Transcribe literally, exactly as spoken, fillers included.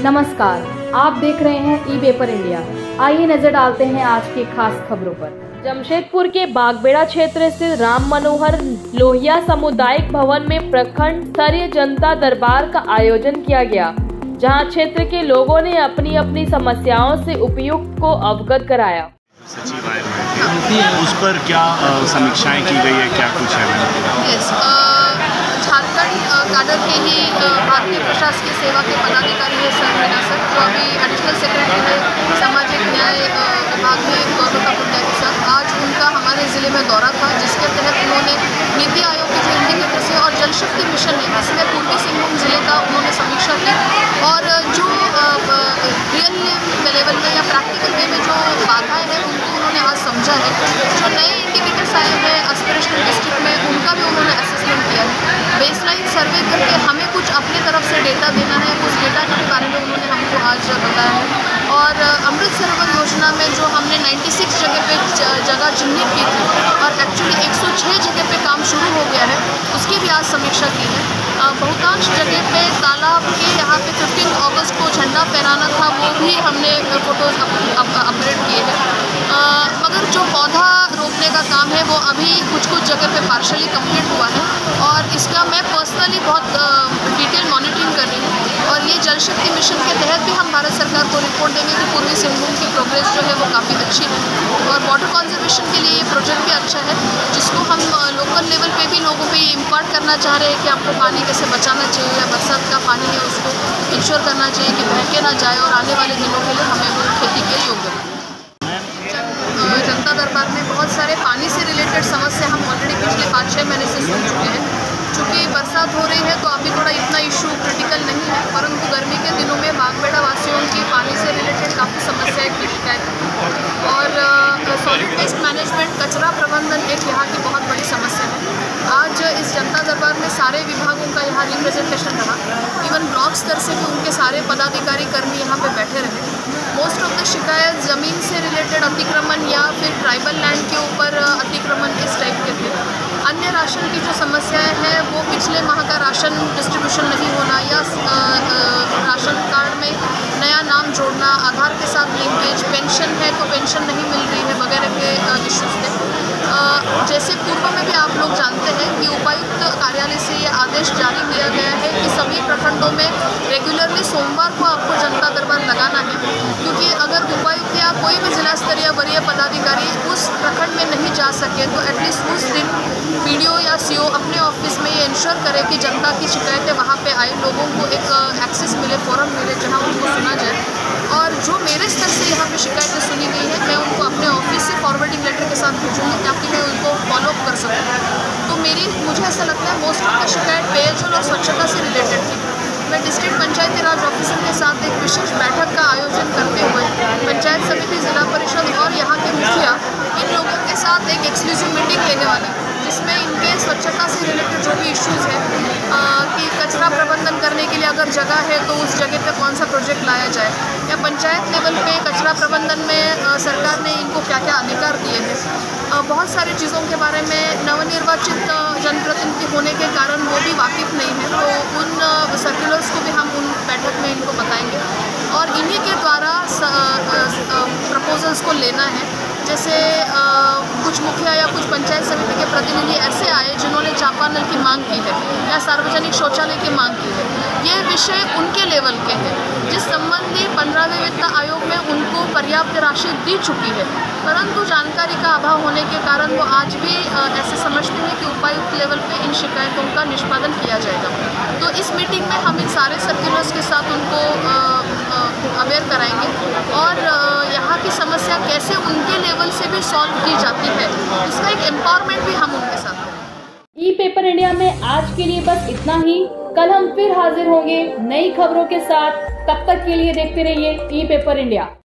नमस्कार, आप देख रहे हैं ई पेपर इंडिया। आइए नजर डालते हैं आज की खास खबरों पर। जमशेदपुर के बागबेड़ा क्षेत्र स्थित राम मनोहर लोहिया सामुदायिक भवन में प्रखंड स्तरीय जनता दरबार का आयोजन किया गया, जहां क्षेत्र के लोगों ने अपनी अपनी समस्याओं से उपायुक्त को अवगत कराया। सचिवालय में उस पर क्या समीक्षाएं की गई है, क्या कुछ है? झारखंड काडर के ही भारतीय प्रशासकीय सेवा के पदाधिकारी है सर मीना सर, जो अभी एडिशनल सेक्रेटरी है सामाजिक न्याय विभाग में गौरव गुप्ता के साथ। आज उनका हमारे ज़िले में दौरा था, जिसके तहत उन्होंने नीति आयोग के जो इंडिकेटर से और जल शक्ति मिशन है इसमें पूर्वी सिंहभूम जिले का उन्होंने समीक्षा की और जो रियल लेवल में या प्रैक्टिकल वे में जो बाधाएं हैं उनको उन्होंने आज समझा है। जो नए इंडिकेटर्स आए हैं एस्पिरेशनल डिस्ट्रिक्ट में, उनका भी उन्होंने असेसमेंट किया है। बेसलाइन सर्वे करके हमें कुछ अपने तरफ से डेटा देना है, उस डेटा के बारे में उन्होंने हमको आज बताया है। और अमृत सरोवर योजना में जो हमने छियानवे जगह पे जगह चिन्हित की थी और एक्चुअली एक सौ छह जगह पे काम शुरू हो गया है, उसकी भी आज समीक्षा की है। बहुतांश जगह पे तालाब के यहाँ पे पंद्रह अगस्त को झंडा फहराना था, वो भी हमने फोटोज अपलोड किए हैं। मगर जो पौधा रोपने का काम है वो अभी कुछ कुछ जगह पे पार्शली कंप्लीट हुआ है और इसका मैं पर्सनली बहुत डिटेल मॉनिटरिंग कर रही हूँ। और ये जल शक्ति मिशन के तहत भी हम भारत सरकार को रिपोर्ट देंगे कि पूर्वी सिंहभूम की प्रोग्रेस जो है वो काफ़ी अच्छी है और वाटर कंजर्वेशन के लिए ये प्रोजेक्ट भी अच्छा है, जिसको हम लोकल लेवल पे भी लोगों पे ये इम्पार्ट करना चाह रहे हैं कि आपको पानी कैसे बचाना चाहिए या बरसात का पानी है उसको इंश्योर करना चाहिए कि बह के ना जाए और आने वाले दिनों के लिए हमें वो खेती के योग्य बनाए। जनता दरबार में बहुत सारे पानी से रिलेटेड समस्या हम ऑलरेडी पिछले पाँच छः महीने से सुन चुके हैं। चूँकि बरसात हो रही है तो अभी थोड़ा इतना इशू क्रिटिकल नहीं है, परंतु गर्मी के दिनों में बागबेड़ा वासियों की पानी से रिलेटेड काफ़ी समस्याएं की शिकायत और सॉलिड वेस्ट मैनेजमेंट कचरा प्रबंधन एक यहाँ की बहुत बड़ी समस्या है। आज इस जनता दरबार में सारे विभागों का यहाँ रिप्रेजेंटेशन रहा, इवन ब्लॉक स्तर से भी उनके सारे पदाधिकारी कर्मी यहाँ पे बैठे रहे। मोस्ट ऑफ द शिकायत ज़मीन से रिलेटेड अतिक्रमण या फिर ट्राइबल लैंड के ऊपर अतिक्रमण इस टाइप के थे। अन्य राशन की जो समस्याएं हैं वो पिछले माह का राशन डिस्ट्रीब्यूशन नहीं होना या राशन कार्ड में नया नाम जोड़ना, आधार के साथ लिंकेज, पेंशन है तो पेंशन नहीं मिल रही है वगैरह के इश्यूज थे। जैसे पूर्व में भी आप लोग जानते हैं कि उपायुक्त कार्यालय से ये आदेश जारी किया गया है कि सभी प्रखंडों में रेगुलरली सोमवार को आपको जनता दरबार लगाना है, क्योंकि अगर उपायुक्त या कोई भी जिला स्तरीय वरीय पदाधिकारी उस प्रखंड में नहीं जा सके तो एटलीस्ट उस दिन पीडीओ या सीओ अपने ऑफिस में ये इंश्योर करे कि जनता की शिकायतें वहाँ पे आए, लोगों को एक एक्सेस मिले, फोरम मिले जहाँ उनको सुना जाए। और जो मेरे स्तर से यहाँ पे शिकायतें सुनी गई है मैं उनको अपने ऑफिस से फॉरवर्डिंग लेटर के साथ भेजूँगी ताकि मैं उनको फॉलोअप कर सकूँ। तो मेरी मुझे ऐसा लगता है मोस्ट ऑफ द शिकायत पेयजल और स्वच्छता से रिलेटेड थी। मैं डिस्ट्रिक्ट पंचायती राज ऑफिसर के साथ एक विशेष बैठक का आयोजन करते हुए पंचायत समिति, जिला परिषद और यहाँ के मुखिया इन लोगों के साथ एक एक्सक्लूसिव मीटिंग लेने वाले हैं, जिसमें इनके स्वच्छता से रिलेटेड जो भी इश्यूज़ हैं कि कचरा प्रबंधन करने के लिए अगर जगह है तो उस जगह पे कौन सा प्रोजेक्ट लाया जाए, या पंचायत लेवल पे कचरा प्रबंधन में आ, सरकार ने इनको क्या क्या अधिकार दिए हैं। बहुत सारी चीज़ों के बारे में नवनिर्वाचित जनप्रतिनिधि होने के कारण वो भी वाकिफ़ नहीं है, तो उन सर्कुलर्स को भी हम उन बैठक में इनको बताएंगे और इन्हीं के द्वारा प्रपोजल्स को लेना है। जैसे आ, कुछ मुखिया या कुछ पंचायत समिति के प्रतिनिधि ऐसे आए जिन्होंने चापानल की मांग की है या सार्वजनिक शौचालय की मांग की है। ये विषय उनके लेवल के हैं जिस संबंधी पंद्रहवें वित्त आयोग में उनको पर्याप्त राशि दी चुकी है, परंतु जानकारी का अभाव होने के कारण वो आज भी आ, ऐसे समझते हैं कि उपायुक्त लेवल पे इन शिकायतों का निष्पादन किया जाएगा। तो इस मीटिंग में हम इन सारे सर्कुलर्स के साथ उनको अवेयर कराएंगे और यहाँ की समस्या कैसे उनके लेवल से भी सॉल्व की जाती है, इसका एक एम्पावरमेंट भी हम उनके साथ करें। ई पेपर इंडिया में आज के लिए बस इतना ही। कल हम फिर हाजिर होंगे नई खबरों के साथ। तब तक के लिए देखते रहिए ई पेपर इंडिया।